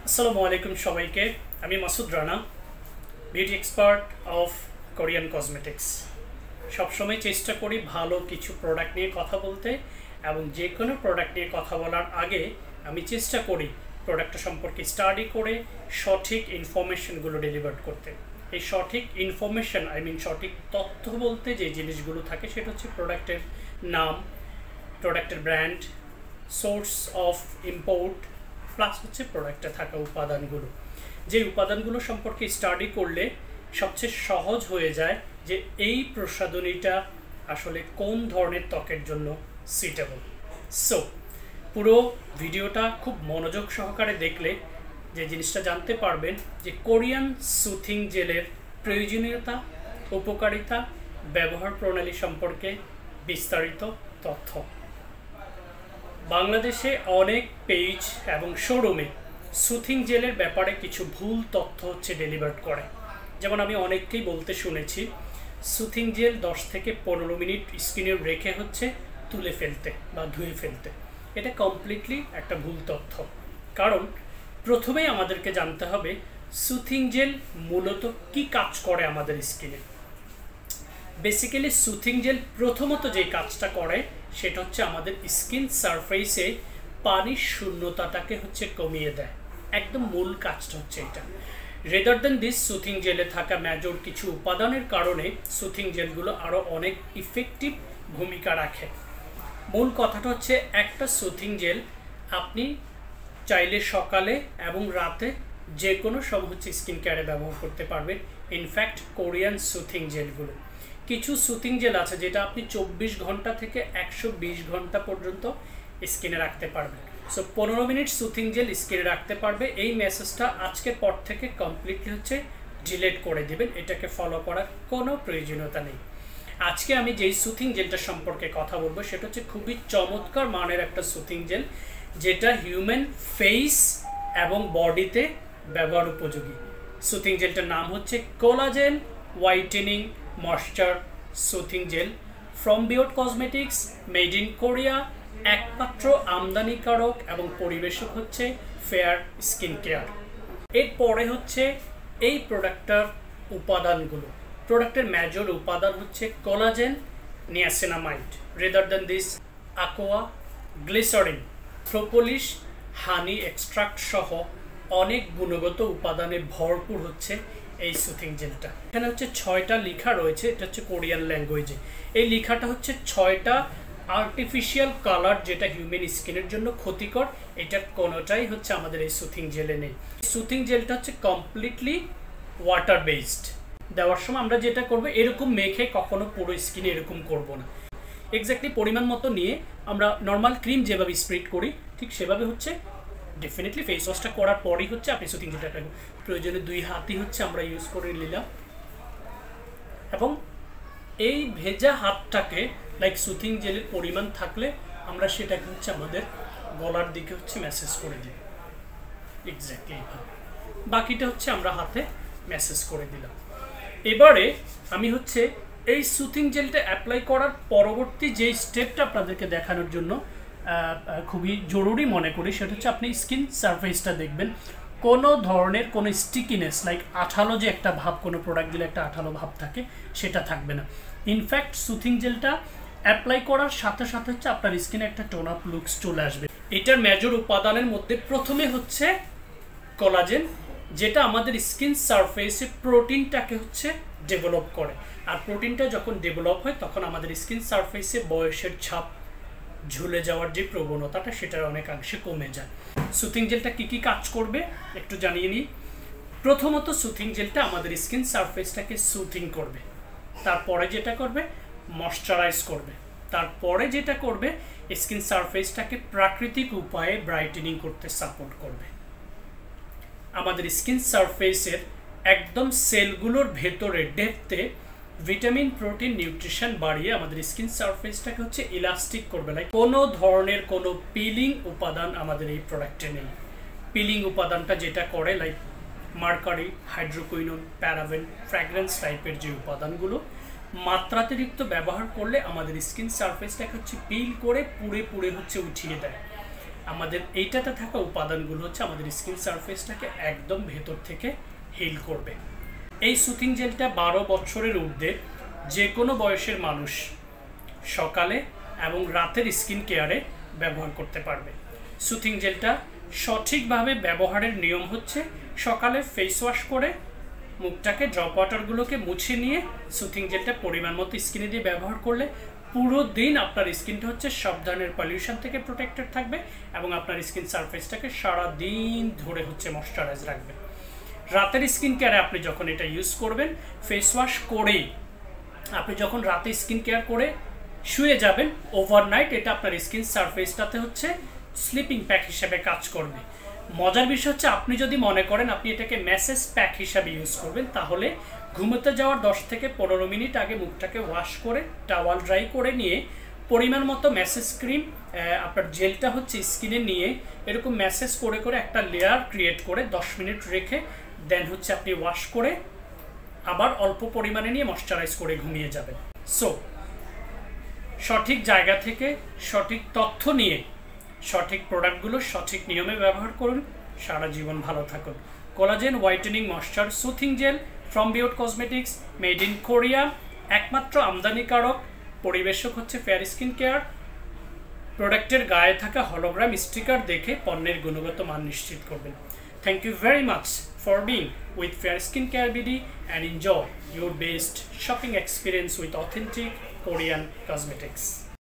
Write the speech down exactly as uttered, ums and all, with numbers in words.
আসসালামু আলাইকুম সবাইকে। আমি Masud Rana, beauty expert of Korean cosmetics. সবসময় চেষ্টা করি ভালো কিছু প্রোডাক্ট নিয়ে কথা বলতে, এবং যে কোনো প্রোডাক্ট নিয়ে কথা বলার আগে আমি চেষ্টা করি প্রোডাক্টটা সম্পর্কে স্টাডি করে সঠিক ইনফরমেশনগুলো ডেলিভার করতে। এই সঠিক ইনফরমেশন আই মিন সঠিক তথ্য বলতে যে জিনিসগুলো থাকে সেটা হচ্ছে প্রোডাক্টের নাম, প্রোডাক্টের brand, source of import, plus হচ্ছে প্রোডাক্টে থাকা উপাদানগুলো। যে উপাদানগুলো সম্পর্কে স্টাডি করলে সবচেয়ে সহজ হয়ে যায় যে এই প্রসাধনীটা আসলে কোন ধরনের ত্বকের জন্য সুইটেবল। সো পুরো ভিডিওটা খুব মনোযোগ সহকারে দেখলে যে জিনিসটা জানতে পারবেন যে কোরিয়ান সুথিং জেলের প্রয়োজনীয়তা, উপকারিতা, ব্যবহার প্রণালী সম্পর্কে বিস্তারিত তথ্য। বাংলাদেশে অনেক পেজ এবং শোরুমে সুথিং জেলের ব্যাপারে কিছু ভুল তথ্য হচ্ছে ডেলিভার করে। যেমন আমি অনেককেই বলতে শুনেছি সুথিং জেল দশ থেকে পনেরো মিনিট স্কিনে রেখে হচ্ছে তুলে ফেলতে বা ধুয়ে ফেলতে। এটা কমপ্লিটলি একটা ভুল তথ্য। কারণ প্রথমেই আমাদেরকে জানতে হবে সুথিং জেল মূলত কি কাজ করে আমাদের স্কিনে। বেসিক্যালি সুথিং জেল প্রথমত যে কাজটা করে সেটা হচ্ছে আমাদের স্কিন সারফেসে পানির শূন্যতাটাকে হচ্ছে কমিয়ে দেয়। একদম মূল কাজটা হচ্ছে এটা। রেদার দেন দিস সুথিং জেলে থাকা মেজর কিছু উপাদানের কারণে সুথিং জেলগুলো আরও অনেক ইফেক্টিভ ভূমিকা রাখে। মূল কথাটা হচ্ছে একটা সুথিং জেল আপনি চাইলে সকালে এবং রাতে যে কোনো সময় হচ্ছে স্কিন কেয়ারে ব্যবহার করতে পারবেন। ইনফ্যাক্ট কোরিয়ান সুথিং জেলগুলো, কিছু সুথিং জেল আছে যেটা আপনি চব্বিশ ঘন্টা থেকে একশো বিশ ঘন্টা পর্যন্ত স্কিনে রাখতে পারবেন। সো পনেরো মিনিট সুথিং জেল স্কিনে রাখতে পারবে। এই মেসেজটা আজকের পর থেকে কমপ্লিটলি হচ্ছে ডিলিট করে দিবেন। এটাকে ফলো করার কোনো প্রয়োজনীয়তা নেই। আজকে আমি যেই সুথিং জেলটা সম্পর্কে কথা বলবো সেটা হচ্ছে খুবই চমৎকার মানের একটা সুথিং জেল, যেটা হিউম্যান ফেস এবং বডিতে ব্যবহার উপযোগী। সুথিং জেলটার নাম হচ্ছে collagen whitening moisture soothing gel from Beaut cosmetics, made in Korea. একমাত্র আমদানিকারক এবং পরিবেশক হচ্ছে ফেয়ার স্কিন কেয়ার। এরপরে হচ্ছে এই প্রোডাক্টটার উপাদানগুলো। প্রোডাক্টের মেজর উপাদান হচ্ছে collagen, niacinamide, rather than this aqua, glycerin, propolis, honey extract সহ অনেক গুণগত উপাদানে ভরপুর হচ্ছে এই সুথিং জেলটা। এখানে হচ্ছে ছয়টা লেখা রয়েছে, এটা হচ্ছে কোরিয়ান ল্যাঙ্গুয়েজে। এই লেখাটা হচ্ছে ছয়টা আর্টিফিশিয়াল কালার যেটা হিউম্যান স্কিনের জন্য ক্ষতিকর। এটার কোনোটাই হচ্ছে আমাদের এই সুথিং জেলে নেই। সুথিং জেলটা হচ্ছে কমপ্লিটলি ওয়াটার বেসড। দেওয়ার সময় আমরা যেটা করবো এরকম মেখে কখনো পুরো স্কিনে এরকম করব না। এক্স্যাক্টলি পরিমাণ মতো নিয়ে আমরা নর্মাল ক্রিম যেভাবে স্প্রেড করি ঠিক সেভাবে হচ্ছে ডেফিনেটলি ফেস ওয়াশটা করার পরেই হচ্ছে আপনি সুথিং জেলটা প্রয়োজনে দুই হাতই হচ্ছে আমরা ইউজ করে নিলাম, এবং এই ভেজা হাতটাকে লাইক সুথিং জেলের পরিমাণ থাকলে আমরা সেটাকে হচ্ছে আমাদের গলার দিকে হচ্ছে ম্যাসেজ করে দিই। এক্স্যাক্টলি এইভাবে বাকিটা হচ্ছে আমরা হাতে ম্যাসেজ করে দিলাম। এবারে আমি হচ্ছে এই সুথিং জেলটা অ্যাপ্লাই করার পরবর্তী যে স্টেপটা আপনাদেরকে দেখানোর জন্য খুবই জরুরি মনে করি সেটা হচ্ছে আপনি স্কিন সারফেসটা দেখবেন কোনো ধরনের কোনো স্টিকিনেস লাইক আঠালো যে একটা ভাব, কোনো প্রোডাক্ট দিলে একটা আঠালো ভাব থাকে সেটা থাকবে না। ইনফ্যাক্ট সুথিং জেলটা অ্যাপ্লাই করার সাথে সাথে হচ্ছে আপনার স্কিনে একটা টোন আপ লুকস চলে আসবে। এটার মেজর উপাদানের মধ্যে প্রথমে হচ্ছে কোলাজেন, যেটা আমাদের স্কিন সারফেসে প্রোটিনটাকে হচ্ছে ডেভেলপ করে। আর প্রোটিনটা যখন ডেভেলপ হয় তখন আমাদের স্কিন সারফেসে বয়সের ছাপ, ঝুলে যাওয়ার যে প্রবণতাটা সেটার অনেকাংশে কমে যায়। সুথিং জেলটা কী কী কাজ করবে একটু জানিয়ে নিই। প্রথমত সুথিং জেলটা আমাদের স্কিন সারফেসটাকে সুথিং করবে। তারপরে যেটা করবে ময়শ্চারাইজ করবে। তারপরে যেটা করবে স্কিন সারফেসটাকে প্রাকৃতিক উপায়ে ব্রাইটেনিং করতে সাপোর্ট করবে। আমাদের স্কিন সারফেসের একদম সেলগুলোর ভেতরে ডেপথে ভিটামিন, প্রোটিন, নিউট্রিশন বাড়িয়ে আমাদের স্কিন সারফেসটাকে হচ্ছে ইলাস্টিক করবে। লাইক কোনো ধরনের কোনো পিলিং উপাদান আমাদের এই প্রোডাক্টে নেই। পিলিং উপাদানটা যেটা করে like mercury, hydroquinone, paraben, fragrance টাইপের যে উপাদানগুলো মাত্রাতিরিক্ত ব্যবহার করলে আমাদের স্কিন সারফেসটাকে হচ্ছে পিল করে পুড়ে পুড়ে হচ্ছে উঠিয়ে দেয়। আমাদের এইটাতে থাকা উপাদানগুলো হচ্ছে আমাদের স্কিন সারফেসটাকে একদম ভেতর থেকে হিল করবে। এই সুথিং জেলটা বারো বছরের ঊর্ধ্বে যে কোনো বয়সের মানুষ সকালে এবং রাতের স্কিন কেয়ারে ব্যবহার করতে পারবে। সুথিং জেলটা সঠিকভাবে ব্যবহারের নিয়ম হচ্ছে সকালে ফেস ওয়াশ করে মুখটাকে ড্রপ ওয়াটারগুলোকে মুছে নিয়ে সুথিং জেলটা পরিমাণ মতো স্কিনে দিয়ে ব্যবহার করলে পুরো দিন আপনার স্কিনটা হচ্ছে সব ধরনের পলিউশন থেকে প্রোটেক্টেড থাকবে এবং আপনার স্কিন সারফেসটাকে সারা দিন ধরে হচ্ছে ময়শ্চারাইজ রাখবে। রাতের স্কিন কেয়ারে আপনি যখন এটা ইউজ করবেন, ফেস ওয়াশ করেই আপনি যখন রাতে স্কিন কেয়ার করে শুয়ে যাবেন, ওভারনাইট এটা আপনার স্কিন সারফেসটাতে হচ্ছে স্লিপিং প্যাক হিসেবে কাজ করবে। মজার বিষয় হচ্ছে আপনি যদি মনে করেন আপনি এটাকে ম্যাসেজ প্যাক হিসাবে ইউজ করবেন, তাহলে ঘুমোতে যাওয়ার দশ থেকে পনেরো মিনিট আগে মুখটাকে ওয়াশ করে টাওয়াল ড্রাই করে নিয়ে পরিমাণ মতো ম্যাসেজ ক্রিম আপনার জেলটা হচ্ছে স্কিনে নিয়ে এরকম ম্যাসেজ করে করে একটা লেয়ার ক্রিয়েট করে দশ মিনিট রেখে দেন হচ্ছে আপনি ওয়াশ করে আবার অল্প পরিমাণে নিয়ে ময়শ্চারাইজ করে ঘুমিয়ে যাবেন। সো সঠিক জায়গা থেকে সঠিক তথ্য নিয়ে সঠিক প্রোডাক্টগুলো সঠিক নিয়মে ব্যবহার করুন, সারা জীবন ভালো থাকুন। Collagen whitening moisture soothing gel from Beaut cosmetics, made in Korea, একমাত্র আমদানিকারক, পরিবেশক হচ্ছে ফেয়ার স্কিন কেয়ার। প্রোডাক্টের গায়ে থাকা হলোগ্রাম স্টিকার দেখে পণ্যের গুণগত মান নিশ্চিত করবেন। Thank you very much for being with fair skin care BD and enjoy your best shopping experience with authentic Korean cosmetics.